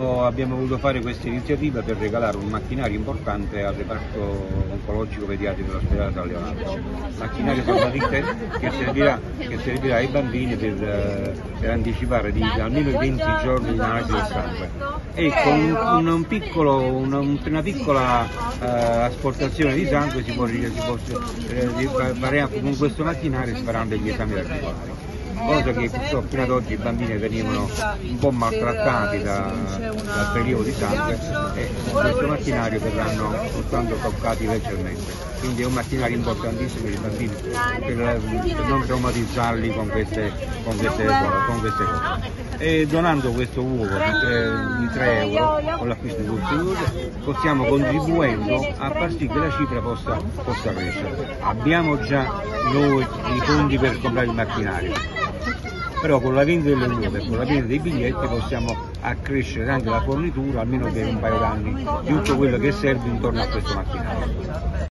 abbiamo voluto fare questa iniziativa per regalare un macchinario importante al reparto oncologico pediatrico dell'ospedale San Leonardo, macchinario salvavite che servirà ai bambini per anticipare di almeno 20 giorni di analisi del sangue, e con una piccola asportazione di sangue con questo macchinario si faranno degli esami particolari, cosa che purtroppo fino ad oggi i bambini venivano un po' maltrattati dal prelievo di sangue, e con questo macchinario verranno soltanto toccati leggermente. Quindi è un macchinario importantissimo per i bambini per non traumatizzarli con queste cose. E donando questo uovo di 3 euro con l'acquisto di questi uova stiamo contribuendo a far sì che la cifra possa crescere. Abbiamo già noi i fondi per comprare il macchinario, però con la vendita delle uova e con la vendita dei biglietti possiamo accrescere anche la fornitura almeno per un paio d'anni di tutto quello che serve intorno a questo macchinario.